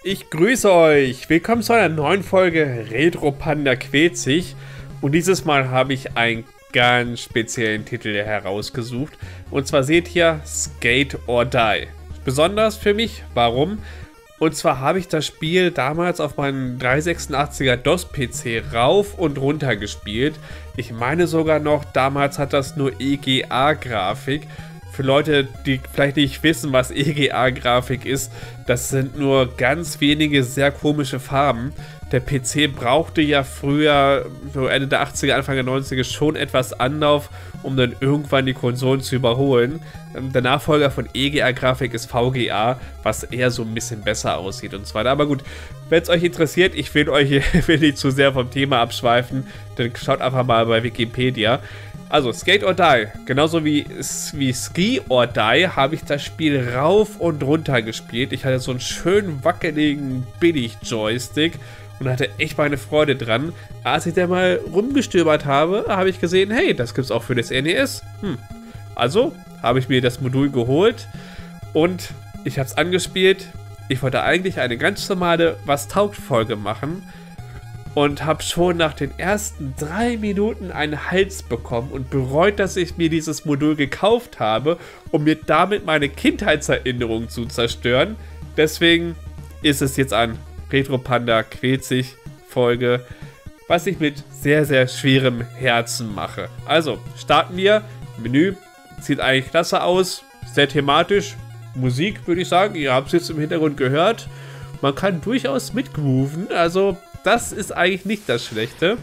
Ich grüße euch! Willkommen zu einer neuen Folge Retro Panda quält sich. Und dieses Mal habe ich einen ganz speziellen Titel herausgesucht. Und zwar seht ihr Skate or Die. Besonders für mich, warum? Und zwar habe ich das Spiel damals auf meinem 386er DOS-PC rauf und runter gespielt. Ich meine sogar noch, damals hat das nur EGA-Grafik. Für Leute, die vielleicht nicht wissen, was EGA-Grafik ist, das sind nur ganz wenige sehr komische Farben. Der PC brauchte ja früher, so Ende der 80er, Anfang der 90er, schon etwas Anlauf, um dann irgendwann die Konsolen zu überholen. Der Nachfolger von EGA-Grafik ist VGA, was eher so ein bisschen besser aussieht und so weiter. Aber gut, wenn es euch interessiert, ich will nicht zu sehr vom Thema abschweifen, dann schaut einfach mal bei Wikipedia. Also, Skate or Die, genauso wie Ski or Die, habe ich das Spiel rauf und runter gespielt. Ich hatte so einen schönen wackeligen Billig-Joystick und hatte echt meine Freude dran. Als ich da mal rumgestöbert habe, habe ich gesehen, hey, das gibt's auch für das NES. Also habe ich mir das Modul geholt und ich habe es angespielt. Ich wollte eigentlich eine ganz normale Was-taugt-Folge machen. Und habe schon nach den ersten 3 Minuten einen Hals bekommen und bereut, dass ich mir dieses Modul gekauft habe, um mir damit meine Kindheitserinnerungen zu zerstören. Deswegen ist es jetzt ein Retro Panda quält sich Folge, was ich mit sehr, sehr schwerem Herzen mache. Also, starten wir. Menü sieht eigentlich klasse aus, sehr thematisch. Musik würde ich sagen, ihr habt es jetzt im Hintergrund gehört. Man kann durchaus mitgrooven, also das ist eigentlich nicht das Schlechte.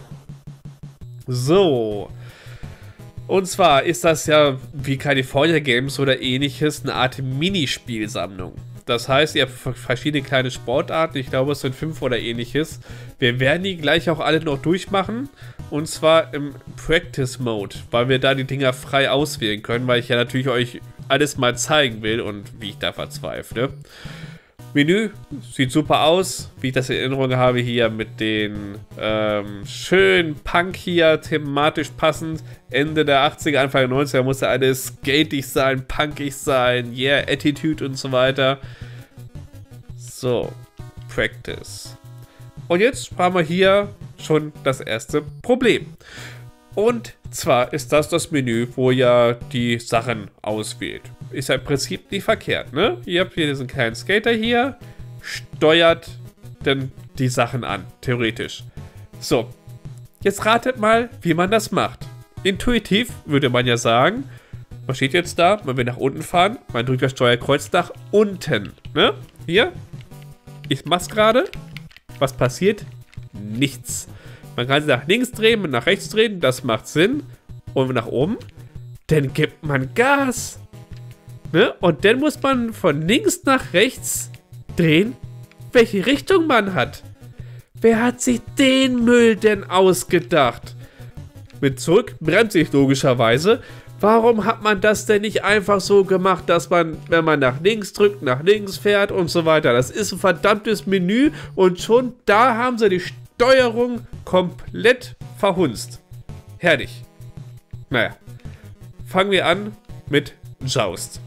So. Und zwar ist das ja wie California Games oder ähnliches eine Art Minispielsammlung. Das heißt, ihr habt verschiedene kleine Sportarten. Ich glaube, es sind 5 oder ähnliches. Wir werden die gleich auch alle noch durchmachen. Und zwar im Practice Mode, weil wir da die Dinger frei auswählen können, weil ich ja natürlich euch alles mal zeigen will und wie ich da verzweifle. Menü sieht super aus, wie ich das in Erinnerung habe, hier mit den schönen Punk hier, thematisch passend. Ende der 80er, Anfang der 90er musste alles skatig sein, punkig sein, yeah, Attitude und so weiter. So, Practice. Und jetzt haben wir hier schon das erste Problem. Und zwar ist das Menü, wo ihr die Sachen auswählt. Ist ja im Prinzip nicht verkehrt, ne? Ihr habt hier diesen kleinen Skater hier, steuert dann die Sachen an, theoretisch. So, jetzt ratet mal, wie man das macht. Intuitiv würde man ja sagen, man steht jetzt da, man will nach unten fahren, man drückt das Steuerkreuz nach unten, ne? Hier, ich mach's gerade. Was passiert? Nichts. Man kann sie nach links drehen und nach rechts drehen, das macht Sinn. Und nach oben, dann gibt man Gas. Ne? Und dann muss man von links nach rechts drehen, welche Richtung man hat. Wer hat sich den Müll denn ausgedacht? Mit zurück bremse ich logischerweise. Warum hat man das denn nicht einfach so gemacht, dass man, wenn man nach links drückt, nach links fährt und so weiter? Das ist ein verdammtes Menü und schon da haben sie die Steuerung komplett verhunzt. Herrlich. Naja, fangen wir an mit Joust.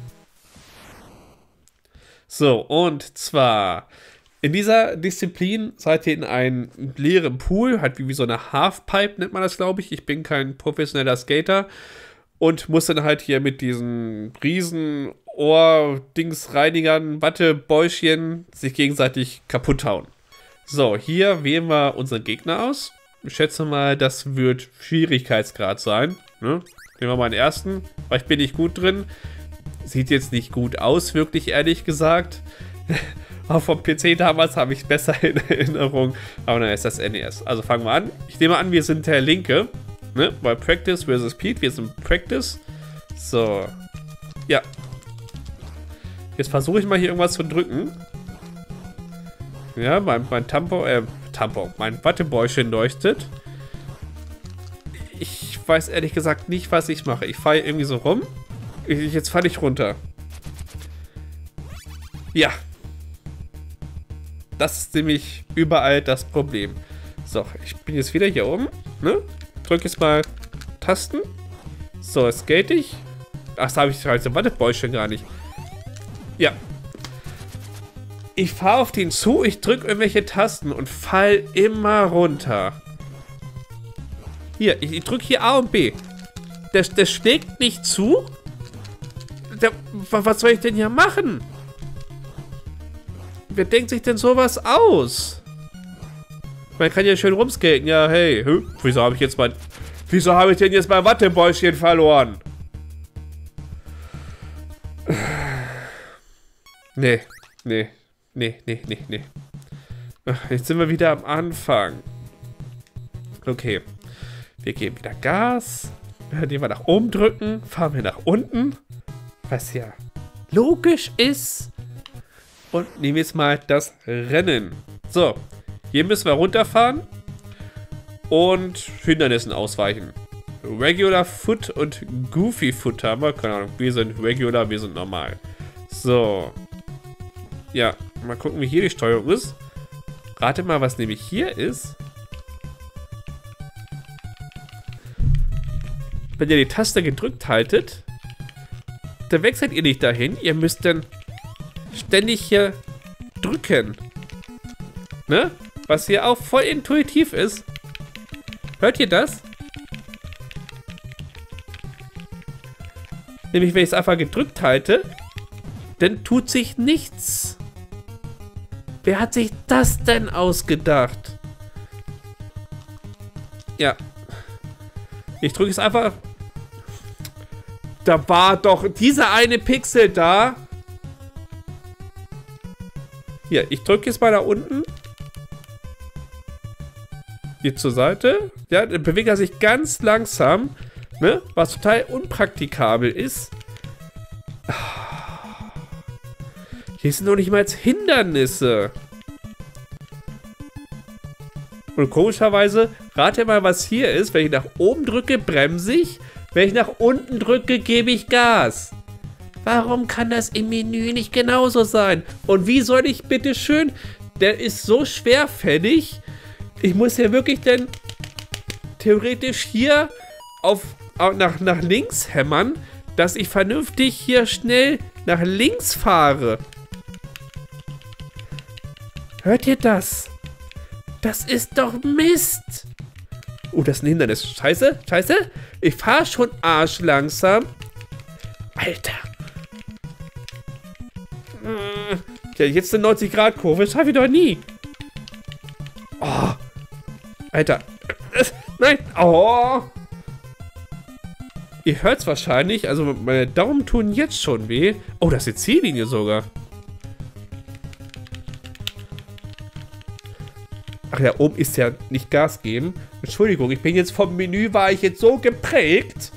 So, und zwar in dieser Disziplin seid ihr in einem leeren Pool, halt wie so eine Halfpipe nennt man das, glaube ich. Ich bin kein professioneller Skater und muss dann halt hier mit diesen riesen Ohr-Dings-Reinigern, Wattebäuschen sich gegenseitig kaputt hauen. So, hier wählen wir unseren Gegner aus. Ich schätze mal, das wird Schwierigkeitsgrad sein. Ne? Nehmen wir mal den ersten, weil ich bin nicht gut drin. Sieht jetzt nicht gut aus, wirklich ehrlich gesagt. Auch vom PC damals habe ich es besser in Erinnerung. Aber dann ist das NES. Also fangen wir an. Ich nehme an, wir sind der Linke. Ne? Bei Practice versus Speed. Wir sind Practice. So. Ja. Jetzt versuche ich mal hier irgendwas zu drücken. Ja, mein mein Wattebäuschen leuchtet. Ich weiß ehrlich gesagt nicht, was ich mache. Ich fahre irgendwie so rum. Jetzt falle ich runter. Ja. Das ist nämlich überall das Problem. So, ich bin jetzt wieder hier oben. Ne? Drücke jetzt mal Tasten. So, skate ich. Ach, da habe ich halt so Wattebäuschen gar nicht. Ja. Ich fahre auf den zu, ich drücke irgendwelche Tasten und fall immer runter. Hier, ich drücke hier A und B. Der schlägt nicht zu. Was soll ich denn hier machen? Wer denkt sich denn sowas aus? Man kann ja schön rumskaten. Ja, hey, wieso habe ich denn jetzt mein Wattebäuschen verloren? Nee. Jetzt sind wir wieder am Anfang. Okay. Wir geben wieder Gas. Den wir nach oben drücken. Fahren wir nach unten. Was ja logisch ist. Und nehmen jetzt mal das Rennen. So. Hier müssen wir runterfahren. Und Hindernissen ausweichen. Regular Foot und Goofy Foot haben wir. Keine Ahnung. Wir sind Regular, wir sind normal. So. Ja, mal gucken, wie hier die Steuerung ist. Rate mal, was nämlich hier ist. Wenn ihr die Taste gedrückt haltet, dann wechselt ihr nicht dahin. Ihr müsst dann ständig hier drücken. Ne? Was hier auch voll intuitiv ist. Hört ihr das? Nämlich, wenn ich es einfach gedrückt halte, dann tut sich nichts. Wer hat sich das denn ausgedacht? Ja. Ich drücke es einfach. Da war doch dieser eine Pixel da. Hier, ich drücke jetzt mal da unten. Hier zur Seite. Ja, dann bewegt er sich ganz langsam. Ne? Was total unpraktikabel ist. Hier sind noch nicht mal Hindernisse. Und komischerweise, rate mal, was hier ist. Wenn ich nach oben drücke, bremse ich. Wenn ich nach unten drücke, gebe ich Gas. Warum kann das im Menü nicht genauso sein? Und wie soll ich bitte schön... Der ist so schwerfällig. Ich muss ja wirklich dann theoretisch hier nach links hämmern, dass ich vernünftig hier schnell nach links fahre. Hört ihr das? Das ist doch Mist. Oh, das ist ein Hindernis. Scheiße. Ich fahre schon arschlangsam. Alter. Ja, jetzt eine 90-Grad-Kurve. Das schaffe ich doch nie. Oh. Alter. Nein. Oh. Ihr hört es wahrscheinlich. Also meine Daumen tun jetzt schon weh. Oh, das ist die Ziellinie sogar. Ach ja, oben ist ja nicht Gas geben. Entschuldigung, ich bin jetzt vom Menü, war ich jetzt so geprägt.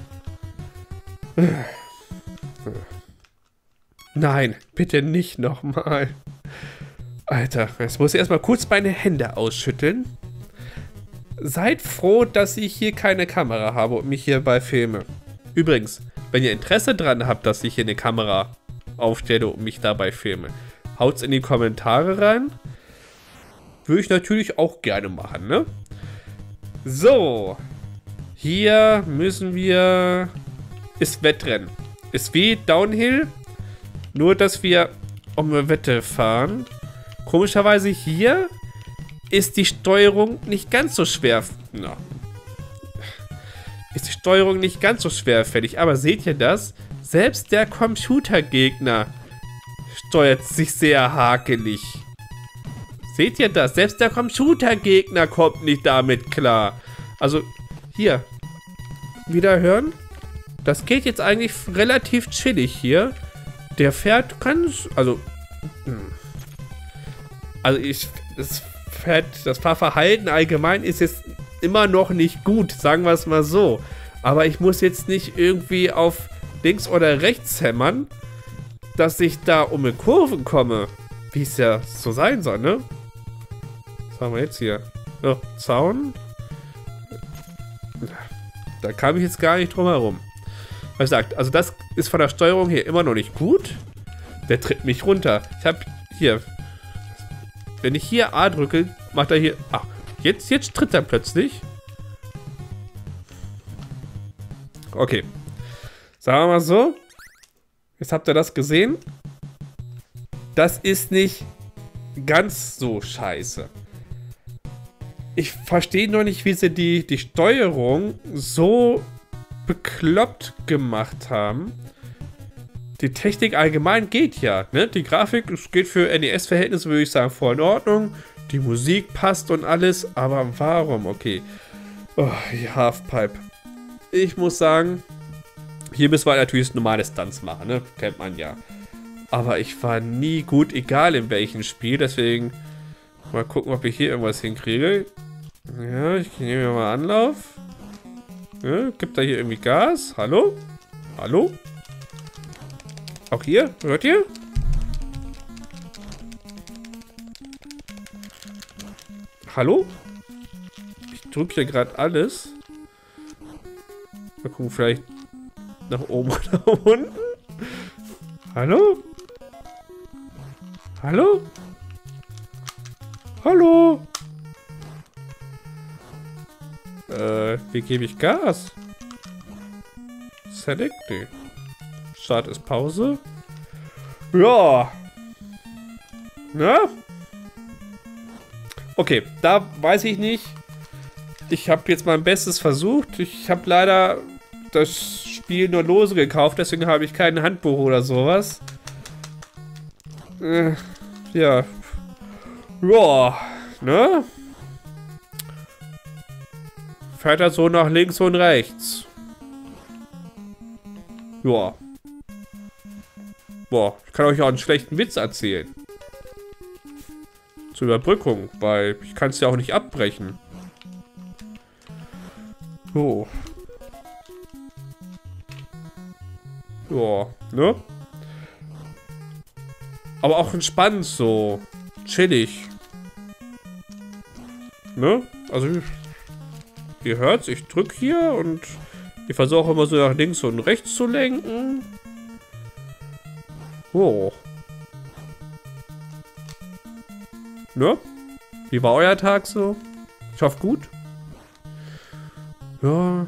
Nein, bitte nicht nochmal. Alter, jetzt muss ich erstmal kurz meine Hände ausschütteln. Seid froh, dass ich hier keine Kamera habe und mich hierbei filme. Übrigens, wenn ihr Interesse dran habt, dass ich hier eine Kamera aufstelle und mich dabei filme, haut's in die Kommentare rein. Würde ich natürlich auch gerne machen, ne? So. Hier müssen wir... Ist Wettrennen. Ist wie Downhill. Nur, dass wir um eine Wette fahren. Komischerweise hier ist die Steuerung nicht ganz so schwer. No. Ist die Steuerung nicht ganz so schwerfällig. Aber seht ihr das? Selbst der Computergegner steuert sich sehr hakelig. Seht ihr das? Selbst der Computergegner kommt nicht damit klar. Also, hier. Wieder hören. Das geht jetzt eigentlich relativ chillig hier. Der fährt ganz... Also... Das Fahrverhalten allgemein ist jetzt immer noch nicht gut. Sagen wir es mal so. Aber ich muss jetzt nicht irgendwie auf links oder rechts hämmern, dass ich da um eine Kurve komme. Wie es ja so sein soll, ne? Was haben wir jetzt hier? Oh, Zaun. Da kam ich jetzt gar nicht drum herum. Wie gesagt, also das ist von der Steuerung hier immer noch nicht gut. Der tritt mich runter. Ich habe hier... Wenn ich hier A drücke, macht er hier... Ach, jetzt tritt er plötzlich. Okay. Sagen wir mal so. Jetzt habt ihr das gesehen. das ist nicht ganz so scheiße. Ich verstehe noch nicht, wie sie die Steuerung so bekloppt gemacht haben. Die Technik allgemein geht ja, ne? Die Grafik, es geht für NES-Verhältnisse, würde ich sagen, voll in Ordnung. Die Musik passt und alles, aber warum? Okay. Oh, die Halfpipe. Ich muss sagen, hier müssen wir natürlich normale Stunts machen, ne? Kennt man ja. Aber ich war nie gut, egal in welchem Spiel, deswegen mal gucken, ob ich hier irgendwas hinkriege. Ja, ich nehme mir mal Anlauf. Ja, gibt da hier irgendwie Gas? Hallo? Hallo? Auch hier? Hört ihr? Hallo? Ich drücke hier gerade alles. Mal gucken, vielleicht nach oben oder nach unten. Hallo? Hallo? Hallo? Wie gebe ich Gas? Select? Nee. Start ist Pause. Ja. Na? Okay, da weiß ich nicht. Ich habe jetzt mein Bestes versucht. Ich habe leider das Spiel nur lose gekauft, deswegen habe ich kein Handbuch oder sowas. Ja. Ja, ne? Fährt er so nach links und rechts. Ja. Boah, ich kann euch auch einen schlechten Witz erzählen. Zur Überbrückung, weil ich kann es ja auch nicht abbrechen. So. Ja, ne? Aber auch entspannt so. Chillig. Ne? Also, ihr hört's, ich drück hier und ich versuche immer so nach links und rechts zu lenken. Oh. Ne? Wie war euer Tag so? Ich hoffe gut. Ja.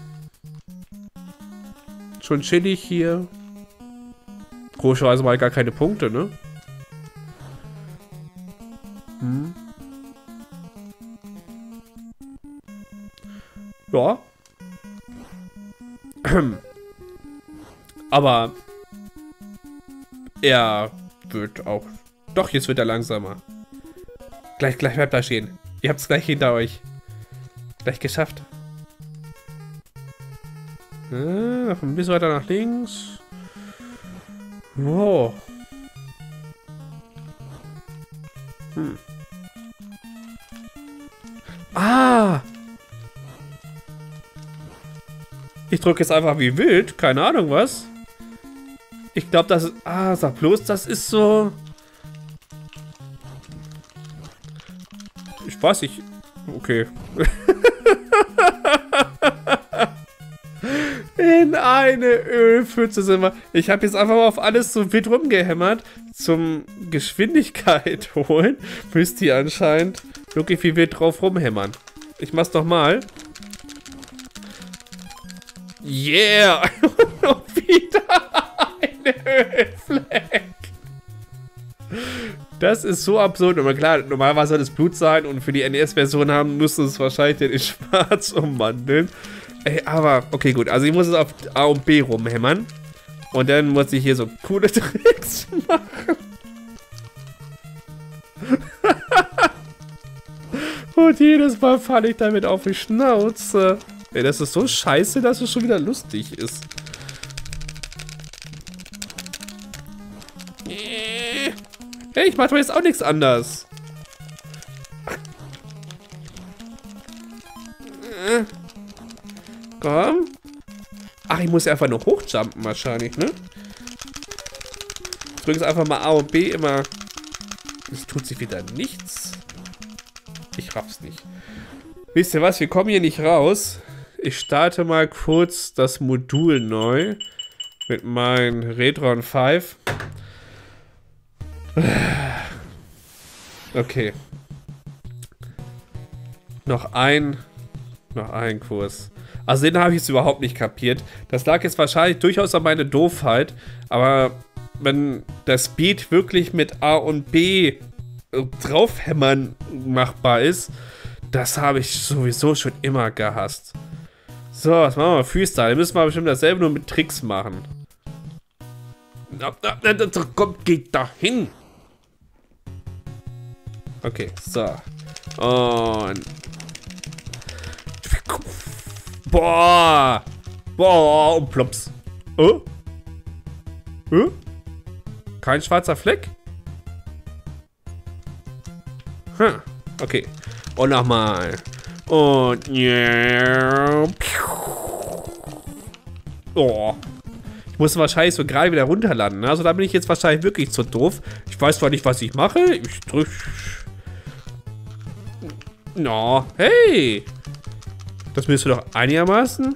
Schon chillig hier. Komischerweise mal gar keine Punkte, ne? Hm. Ja. Aber er wird auch... Doch, jetzt wird er langsamer. Gleich bleibt er stehen. Ihr habt es gleich hinter euch. Gleich geschafft. Noch ein bisschen weiter nach links. Wow. Ah! Ich drücke jetzt einfach wie wild. Keine Ahnung was. Ich glaube, das ist... Ah, sag bloß, das ist so... Ich weiß nicht. Okay. In eine Ölpfütze sind wir. Ich habe jetzt einfach mal auf alles so wild rumgehämmert. Zum Geschwindigkeit holen. Müsst ihr anscheinend wirklich wie wild drauf rumhämmern. Ich mach's doch mal. Yeah! Und wieder eine Ölfleck. Das ist so absurd. Aber klar, normalerweise soll es Blut sein und für die NES-Version haben, müsste es wahrscheinlich in schwarz umwandeln. Ey, aber, okay, gut. Also ich muss es auf A und B rumhämmern. Und dann muss ich hier so coole Tricks machen. Und jedes Mal falle ich damit auf die Schnauze. Ey, das ist so scheiße, dass es schon wieder lustig ist. Hey, ich mach doch jetzt auch nichts anders. Komm. Ach, ich muss ja einfach nur hochjumpen wahrscheinlich, ne? Ich drücke jetzt einfach mal A und B immer. Es tut sich wieder nichts. Ich raff's nicht. Wisst ihr was? Wir kommen hier nicht raus. Ich starte mal kurz das Modul neu. Mit meinem Retron 5. Okay. Noch ein Kurs. Also den habe ich jetzt überhaupt nicht kapiert. Das lag jetzt wahrscheinlich durchaus an meine Doofheit. Aber wenn der Speed wirklich mit A und B draufhämmern machbar ist, das habe ich sowieso schon immer gehasst. So, was machen wir? Freestyle. Müssen wir bestimmt dasselbe nur mit Tricks machen. Kommt, geht da hin. Okay, so. Und... Boah! Boah, und plops. Oh? Kein schwarzer Fleck? Hm, okay. Und nochmal. Und... Oh. Ich muss wahrscheinlich so gerade wieder runterlanden. Also da bin ich jetzt wahrscheinlich wirklich zu doof. Ich weiß zwar nicht, was ich mache. Ich drück... No, hey! Das müsste doch einigermaßen...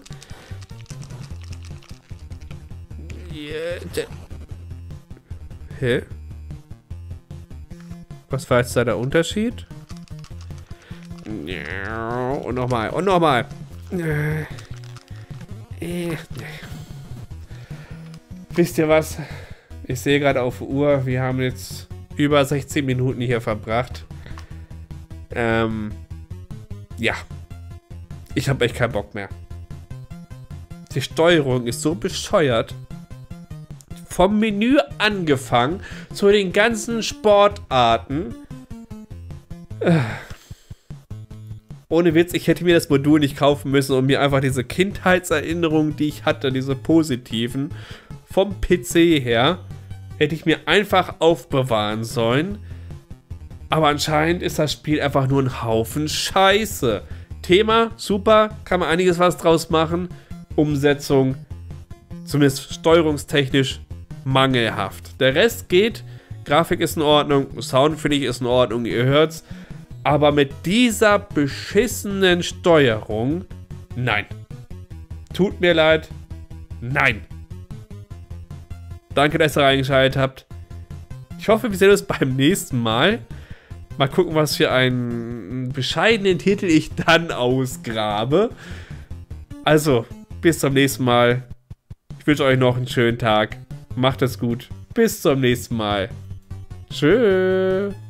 Hä? Was war jetzt da der Unterschied? Und nochmal, und nochmal. Wisst ihr was? Ich sehe gerade auf die Uhr, wir haben jetzt über 16 Minuten hier verbracht. Ja. Ich habe echt keinen Bock mehr. Die Steuerung ist so bescheuert. Vom Menü angefangen zu den ganzen Sportarten. Ohne Witz, ich hätte mir das Modul nicht kaufen müssen und mir einfach diese Kindheitserinnerungen, die ich hatte, diese positiven, vom PC her, hätte ich mir einfach aufbewahren sollen. Aber anscheinend ist das Spiel einfach nur ein Haufen Scheiße. Thema, super, kann man einiges was draus machen. Umsetzung, zumindest steuerungstechnisch, mangelhaft. Der Rest geht, Grafik ist in Ordnung, Sound finde ich ist in Ordnung, ihr hört's. Aber mit dieser beschissenen Steuerung, nein. Tut mir leid, nein. Danke, dass ihr reingeschaltet habt. Ich hoffe, wir sehen uns beim nächsten Mal. Mal gucken, was für einen bescheidenen Titel ich dann ausgrabe. Also, bis zum nächsten Mal. Ich wünsche euch noch einen schönen Tag. Macht es gut. Bis zum nächsten Mal. Tschüss.